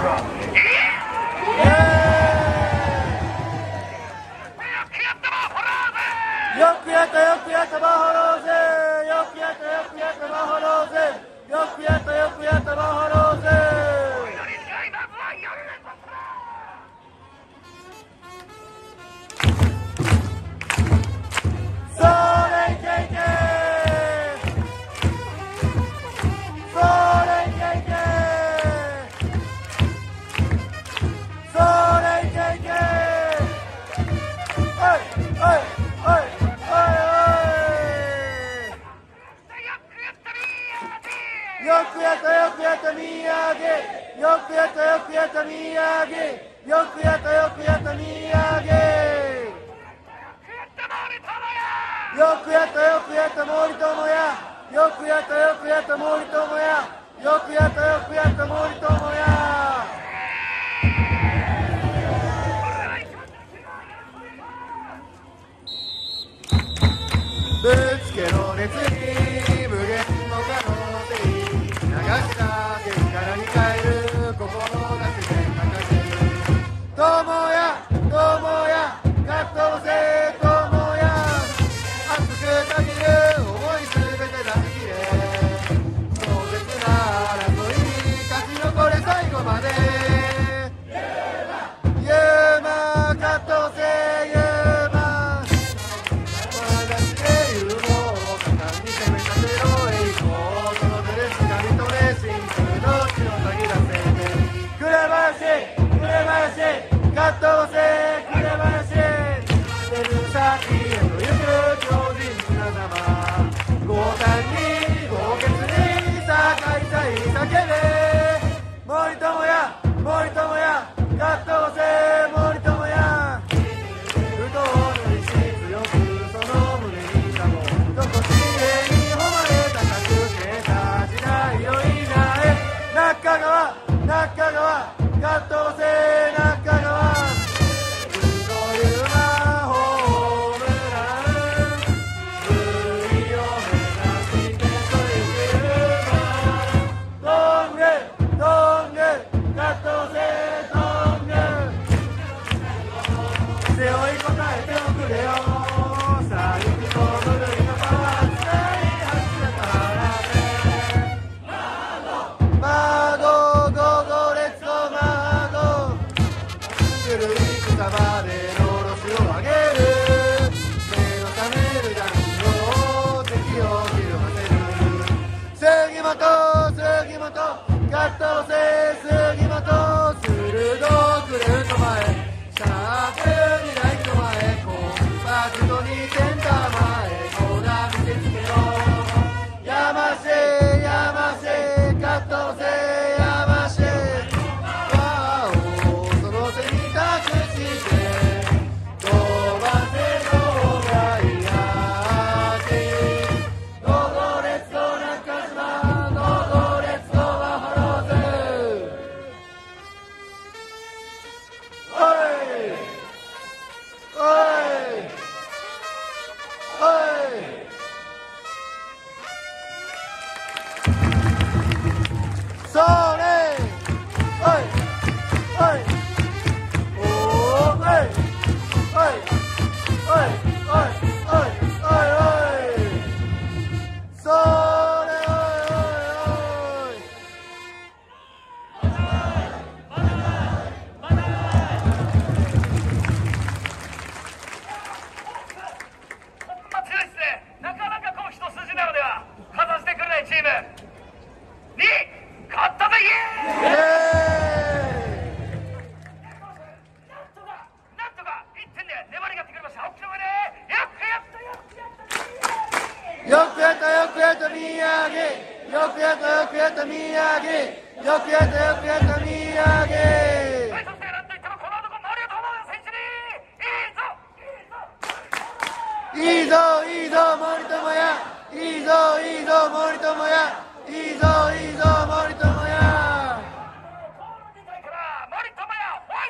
よくやったよくやったバファローズ、よくやったよくやったバファローズ、よくやったよくやったバファローズ。それいけいけ、それいけいけ、それいけいけ、はいはいはい。よくやったよくやった宮城、よくやったよくやった宮城、よくやったよくやった宮城、よくやったよくやった森友哉、よくやったよくやった森友哉、よくやったよくやった森友哉。ぶつけろ熱に無限の可能性、流した激辛に変える心が自然な感じ。友や友や葛藤せ友や、熱くたぎる思いすべて出し切れ、壮絶な争い勝ち残れ最後まで。ユーマ葛藤せユーマ、私で言うのを果敢に攻めさせろ栄光、その手で掴み取れ真空の血をたぎらせて、紅林葛藤せ紅林、出る先へと行く強靭な様、強胆に豪傑に戦いたい叫べ、森友哉森友哉葛藤せ森友哉、不動の意志強くその胸にしゃもどこ地平に誉れ高く消えた時代よいなえ、中川中川葛藤せ中川、そういう魔法ホームラン、塁を目指してそれゆくどんぐどんぐ葛藤せどんぐ、背負い答えておくれよ、さあ行くぞ無類のパワー使い走れたらね、マーゴゴゴレッツゴーマーゴ、古い草場でのろしを上げる、目の覚める弾を敵をひるませる、杉本杉本葛藤せ杉本、鋭くルート前シャープにライト前コンパクトにセンター前コーナー見せつけろ、山瀬山瀬葛藤せ山瀬、輪をその手に託して飛ばせのがいやし、ゴーゴーレッツゴー中島、ゴーゴーレッツゴーバファローズ、おいおいおい、それおいおいおーおいおいおいおいおいおいおい、それおいおいおい、 強いっすね。なかなかこう一筋縄では勝たせてくれないチームに勝ったぜ、イエーイ。なんとか1点で粘りがってくれました。沖縄でよくやったよくやった宮城、よくやったよくやった宮城、よくやったよくやった宮城。 はい、そしてなんといってもこの男森友哉選手にいいぞいいぞいいぞ森友哉、いいぞいいぞ森友哉、いいぞいいぞ森友哉。 森友哉ホワイ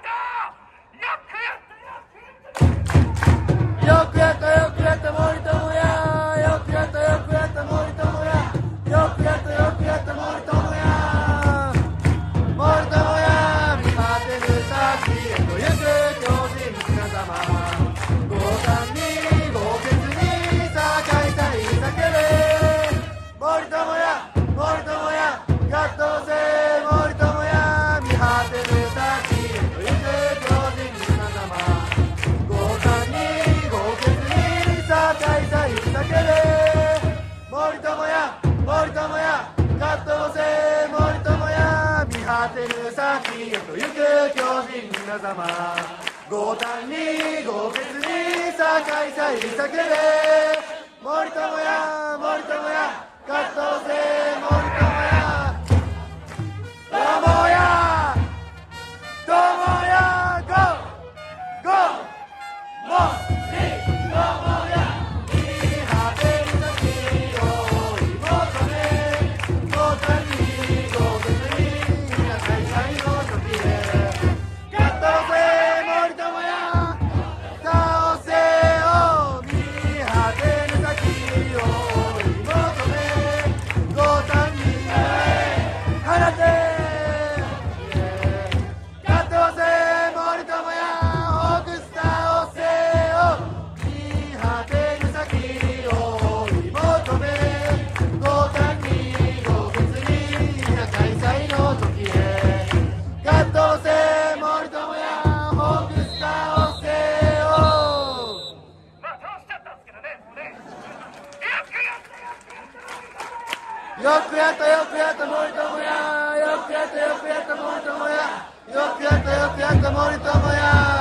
ト、 よくやったよくやった森友哉、よくやったよくやった森友哉、よくやったよくやった森友哉、森友哉。 きよとゆく巨人皆様、豪胆に豪傑にさあ開催日作で森友や森友や勝とうぜ森友や友や友やゴーゴーもり友やいい果てに先を追い求め豪胆に豪傑に皆開催の時で勝とうぜ森友や倒せよ見果てぬ先を追い求め豪胆に放て勝とうぜ森友やホークス倒せよ見果てぬ先を追い求め豪胆に豪傑に皆開催の時へ勝とうぜ森友やホークス倒せよ。 まあ倒しちゃったんですけどね、もうね。 よくやったよくやった森友やよくやったよくやった森友やよくやったよくやった森友や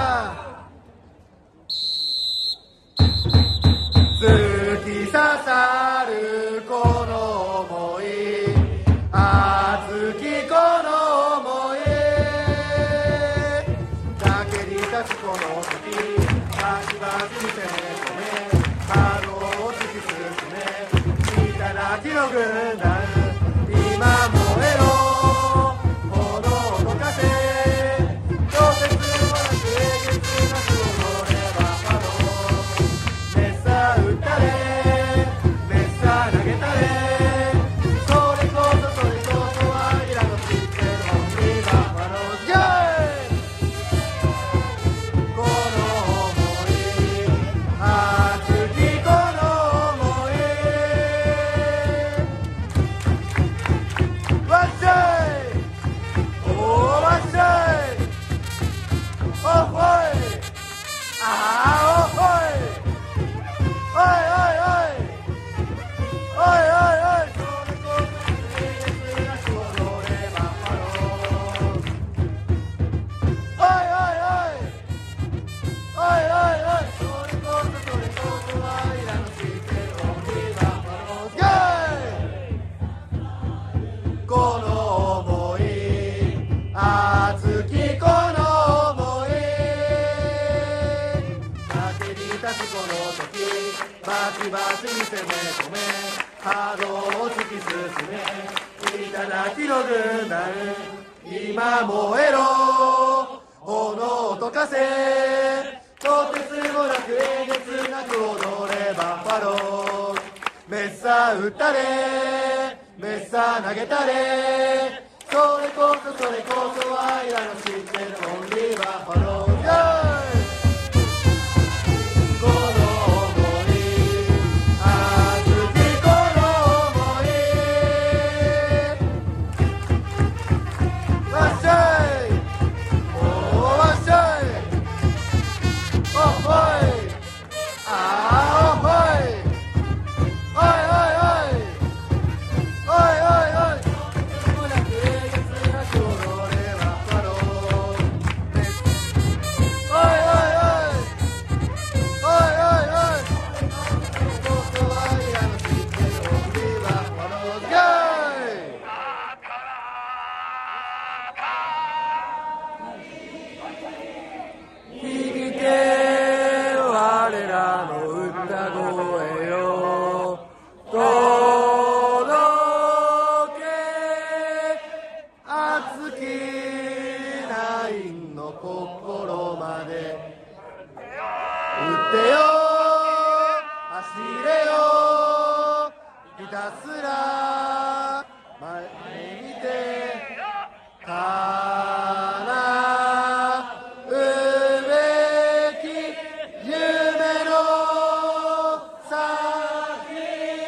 突き刺さるこの想い熱きこの想いだけに立つこの時バチバチに攻め込めハードを突き進め頂きの軍団今燃えろ炎を溶かせどうせつもなくえげつなく踊ればパロメッサ打ったれメッサ投げたれそれこそはイラの知ってるオンリーバッファローズゲーこの想い熱きこの想いわっしゃいおーわっしゃいおっほいあーおっほいおいおいおいおいおいおいそれこそえげつなく踊ればパロおいおいおいおいおいおいそれこそはいらの知ってるオンリーバッファローズゲーこの想い熱きこの想いだけに立つこの時バチバチに攻め込めハードを突き進め頂きの軍団今燃えろ炎を溶かせとてつもなくえげつなく踊ればファローメッサ打ったれメッサ投げたれそれこそはイラの知ってるオンリーバッファローイェーイこの想い熱きこの想いわっしゃいおーわっしゃいおっほいあーおっほいおいおいおいおいおいおいともなくえげつなく踊ればファローおいおいおいおいおいおいここはイラの知ってるオンリーバッファローズゲー響け我らの歌声よ届け熱きナインの心まで打ってよ走れよひたすら前見て叶うべき夢の先へ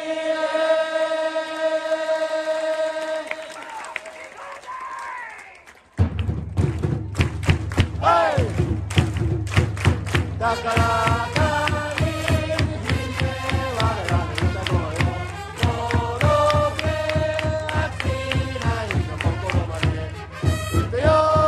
はいだからよ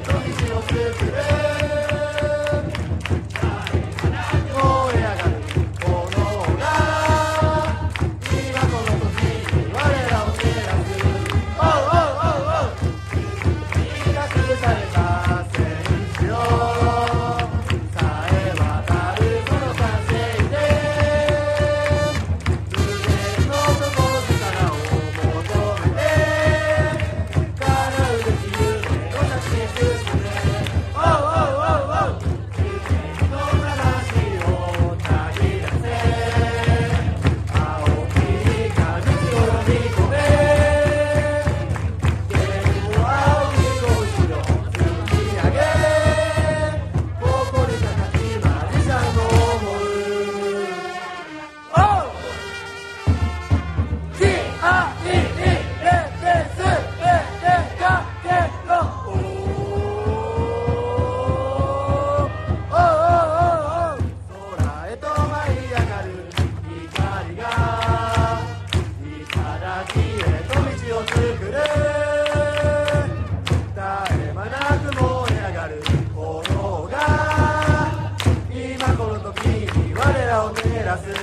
やす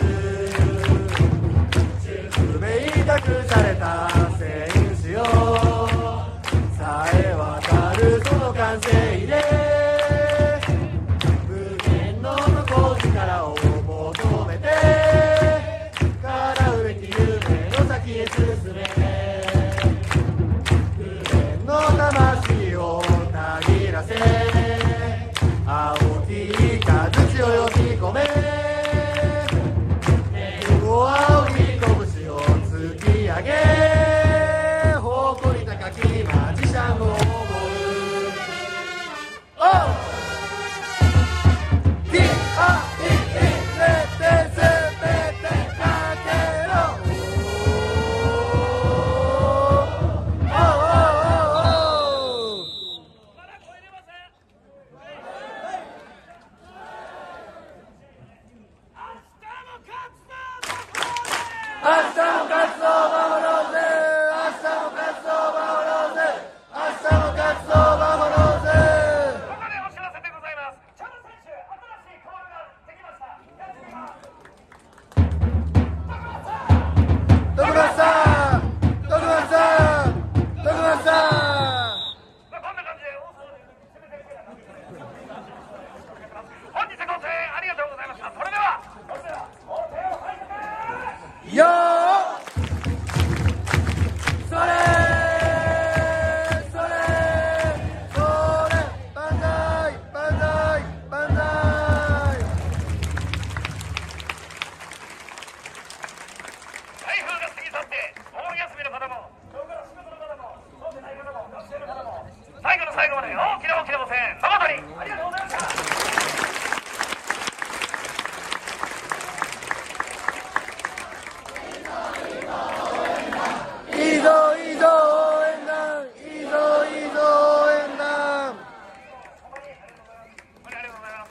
宿命託された戦士よさえ渡るその完成で無限の向こう力を求めて叶うべき夢の先へ進め無限の魂をたぎらせ青き風を呼び込め青き拳を突き上げ誇り高きマジシャンを思う明日も勝つぞ守ろうぜ明日も勝つぞ守ろうぜ明日も勝つぞ守ろうぜここでお知らせでございます。チャム選手、新しいコールができました。 徳松さん徳松さん徳松さんこんな感じで大騒ぎで攻めていくような本日ご声援ありがとうございました。それではお手を拝借よーそれそれそれ万歳万歳万歳台風が過ぎ去ってお盆休みの方も今日から仕事の方もそうでない方も学生の方も最後の最後まで大きな大きなご声援誠にありがとうございました。 いいぞいいぞ応援団いいぞいいぞ応援団本当にありがとうございます。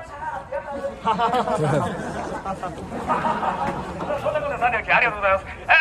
そんなことで3両ありがとうございます。